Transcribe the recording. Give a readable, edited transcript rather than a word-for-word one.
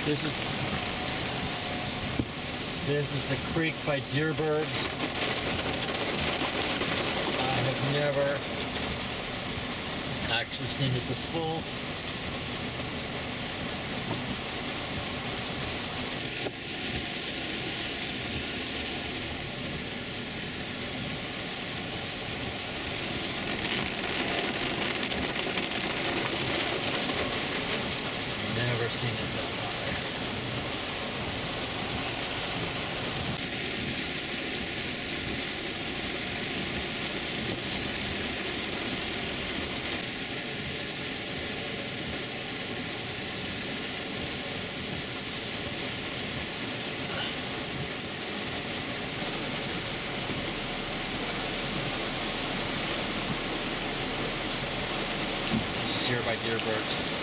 This is the creek by Dierberg. I have never actually seen it this full. Never seen it that high. This is here by Dierberg's.